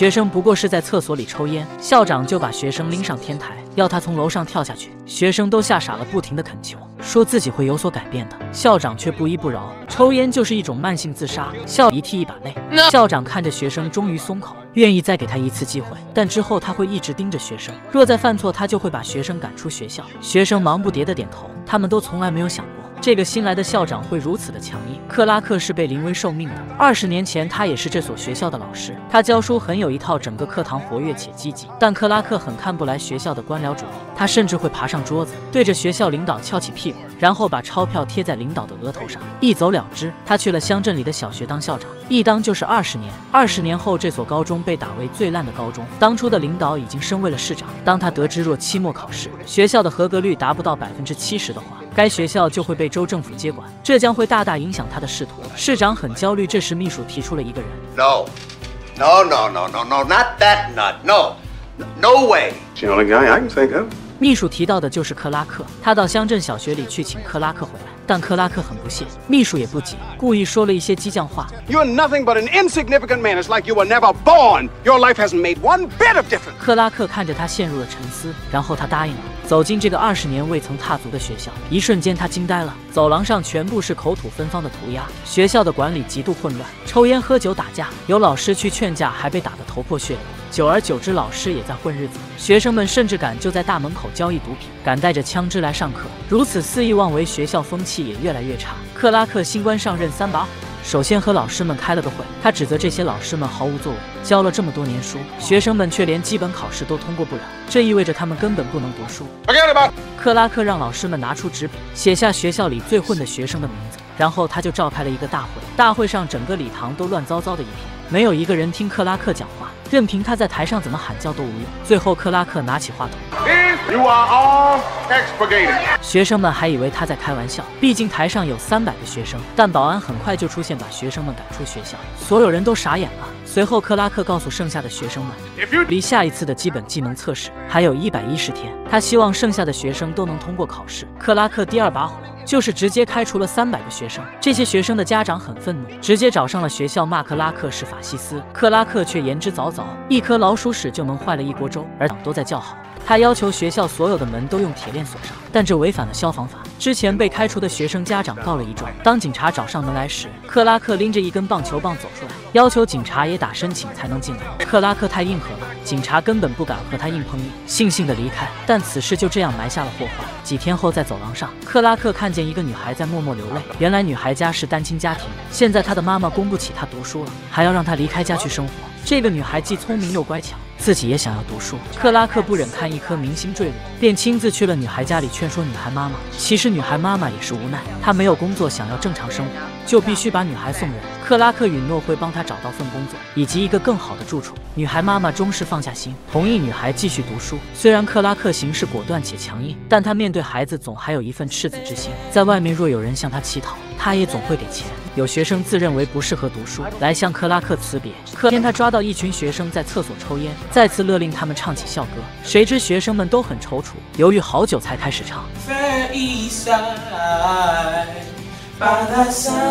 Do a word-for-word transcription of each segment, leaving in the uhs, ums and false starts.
学生不过是在厕所里抽烟，校长就把学生拎上天台，要他从楼上跳下去。学生都吓傻了，不停地恳求，说自己会有所改变的。校长却不依不饶，抽烟就是一种慢性自杀。校一涕一把泪。No. 校长看着学生终于松口，愿意再给他一次机会，但之后他会一直盯着学生，若再犯错，他就会把学生赶出学校。学生忙不迭地点头，他们都从来没有想过。这个新来的校长会如此的强硬。克拉克是被临危受命的。二十年前，他也是这所学校的老师，他教书很有一套，整个课堂活跃且积极。但克拉克很看不来学校的官僚主义，他甚至会爬上桌子，对着学校领导翘起屁股，然后把钞票贴在领导的额头上，一走了之。他去了乡镇里的小学当校长，一当就是二十年。二十年后，这所高中被打为最烂的高中。当初的领导已经升为了市长。当他得知若期末考试学校的合格率达不到百分之七十的话，该学校就会被州政府接管，这将会大大影响他的仕途。市长很焦虑，这时秘书提出了一个人。 No, no, no, no, no, no, not that nut. No, no way. The only guy I can think of. 秘书提到的就是克拉克，他到乡镇小学里去请克拉克回来，但克拉克很不屑，秘书也不急，故意说了一些激将话。 You're nothing but an insignificant man. It's like you were never born. Your life hasn't made one bit of difference. 克拉克看着他陷入了沉思，然后他答应了，走进这个二十年未曾踏足的学校。一瞬间，他惊呆了，走廊上全部是口吐芬芳的涂鸦，学校的管理极度混乱，抽烟、喝酒、打架，有老师去劝架，还被打得头破血流。久而久之，老师也在混日子，学生们甚至敢就在大门口交易毒品，敢带着枪支来上课，如此肆意妄为，学校风气也越来越差。克拉克新官上任三把火，首先和老师们开了个会，他指责这些老师们毫无作为，教了这么多年书，学生们却连基本考试都通过不了，这意味着他们根本不能读书。克拉克让老师们拿出纸笔，写下学校里最混的学生的名字，然后他就召开了一个大会。大会上整个礼堂都乱糟糟的一片，没有一个人听克拉克讲话，任凭他在台上怎么喊叫都无用。最后克拉克拿起话筒， You are all expurgated. 学生们还以为他在开玩笑，毕竟台上有三百个学生，但保安很快就出现，把学生们赶出学校。所有人都傻眼了。随后克拉克告诉剩下的学生们，离下一次的基本技能测试还有一百一十天，他希望剩下的学生都能通过考试。克拉克第二把火就是直接开除了三百个学生，这些学生的家长很愤怒，直接找上了学校，骂克拉克是法西斯。克拉克却言之凿凿，一颗老鼠屎就能坏了一锅粥，而党都在叫好。他要求学校所有的门都用铁链锁上，但这违反了消防法。之前被开除的学生家长告了一状。当警察找上门来时，克拉克拎着一根棒球棒走出来，要求警察也打申请才能进来。克拉克太硬核了，警察根本不敢和他硬碰硬，悻悻地离开。但此事就这样埋下了祸患。几天后，在走廊上，克拉克看见一个女孩在默默流泪。原来女孩家是单亲家庭，现在她的妈妈供不起她读书了，还要让她离开家去生活。这个女孩既聪明又乖巧，自己也想要读书。克拉克不忍看一颗明星坠落，便亲自去了女孩家里劝说女孩妈妈。其实女孩妈妈也是无奈，她没有工作，想要正常生活，就必须把女孩送人。克拉克允诺会帮她找到份工作，以及一个更好的住处。女孩妈妈终是放下心，同意女孩继续读书。虽然克拉克行事果断且强硬，但他面对孩子总还有一份赤子之心。在外面若有人向他乞讨，他也总会给钱。有学生自认为不适合读书，来向克拉克辞别。可天他抓到一群学生在厕所抽烟，再次勒令他们唱起校歌。谁知学生们都很踌躇，犹豫好久才开始唱。By thy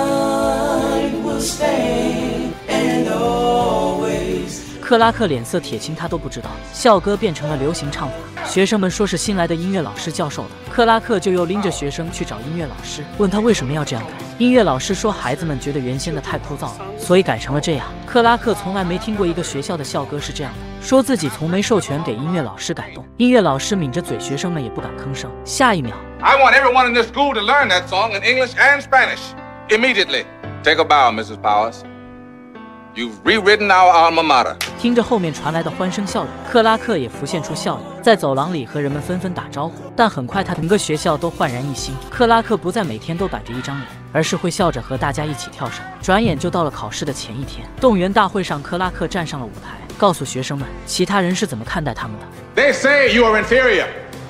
side will stay and always。克拉克脸色铁青，他都不知道校歌变成了流行唱法。学生们说是新来的音乐老师教授的，克拉克就又拎着学生去找音乐老师，问他为什么要这样改。音乐老师说孩子们觉得原先的太枯燥了，所以改成了这样。克拉克从来没听过一个学校的校歌是这样的，说自己从没授权给音乐老师改动。音乐老师抿着嘴，学生们也不敢吭声。下一秒 I want everyone in this school to learn that song in English and Spanish. Immediately. Take a bow, Missus Powers. You've rewritten our alma mater. 听着后面传来的欢声笑语，克拉克也浮现出笑意，在走廊里和人们纷纷打招呼。但很快，他整个学校都焕然一新。克拉克不再每天都摆着一张脸，而是会笑着和大家一起跳绳。转眼就到了考试的前一天，动员大会上，克拉克站上了舞台，告诉学生们其他人是怎么看待他们的。 They say you are inferior.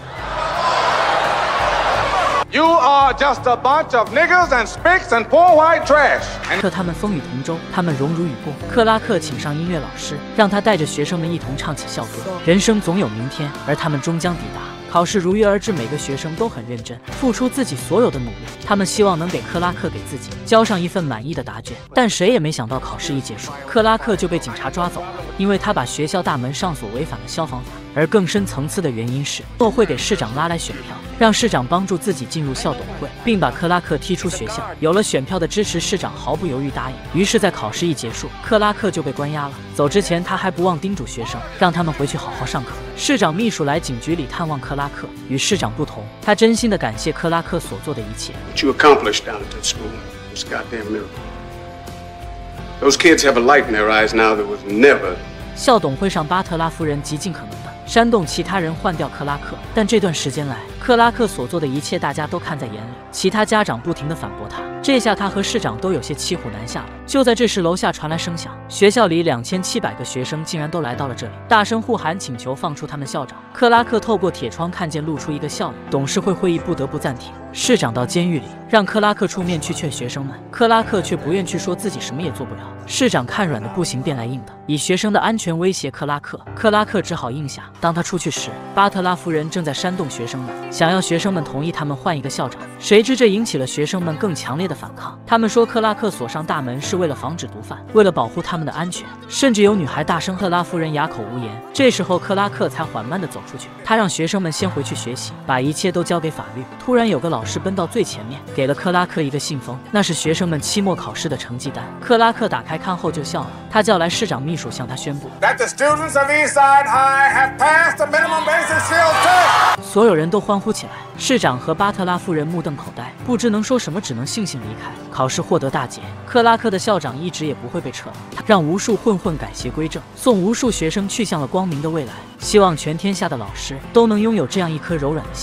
You are just a bunch of niggers and spicks and poor white trash. 可他们风雨同舟，他们荣辱与共。克拉克请上音乐老师，让他带着学生们一同唱起校歌。人生总有明天，而他们终将抵达。 考试如约而至，每个学生都很认真，付出自己所有的努力。他们希望能给克拉克给自己交上一份满意的答卷，但谁也没想到，考试一结束，克拉克就被警察抓走了，因为他把学校大门上锁违反了消防法。而更深层次的原因是，诺会给市长拉来选票，让市长帮助自己进入校董会，并把克拉克踢出学校。有了选票的支持，市长毫不犹豫答应。于是，在考试一结束，克拉克就被关押了。走之前，他还不忘叮嘱学生，让他们回去好好上课。市长秘书来警局里探望克拉克，与市长不同，他真心的感谢克拉克所做的一切。 What you accomplished down at that school was a goddamn miracle. Those kids have a light in their eyes now that was never. 校董会上，巴特拉夫人极尽可能的煽动其他人换掉克拉克，但这段时间来，克拉克所做的一切大家都看在眼里。其他家长不停地反驳他，这下他和市长都有些骑虎难下了。就在这时，楼下传来声响，学校里两千七百个学生竟然都来到了这里，大声呼喊，请求放出他们校长。克拉克透过铁窗看见，露出一个笑脸。董事会会议不得不暂停。市长到监狱里，让克拉克出面去劝学生们，克拉克却不愿去，说自己什么也做不了。市长看软的不行，便来硬的，以学生的安全威胁克拉克。克拉克只好应下。当他出去时，巴特拉夫人正在煽动学生们，想要学生们同意他们换一个校长。谁知这引起了学生们更强烈的反抗。他们说，克拉克锁上大门是为了防止毒贩，为了保护他们的安全。甚至有女孩大声，克拉夫人哑口无言。这时候，克拉克才缓慢地走出去。他让学生们先回去学习，把一切都交给法律。突然，有个老师奔到最前面，给了克拉克一个信封，那是学生们期末考试的成绩单。克拉克打开看后就笑了，他叫来市长秘书向他宣布 That the students of Eastside High have passed the minimum basic skills test。 所有人都欢呼起来。市长和巴特拉夫人目瞪口呆，不知能说什么，只能悻悻离开。考试获得大捷，克拉克的校长一直也不会被撤了。他让无数混混改邪归正，送无数学生去向了光明的未来。希望全天下的老师都能拥有这样一颗柔软的心。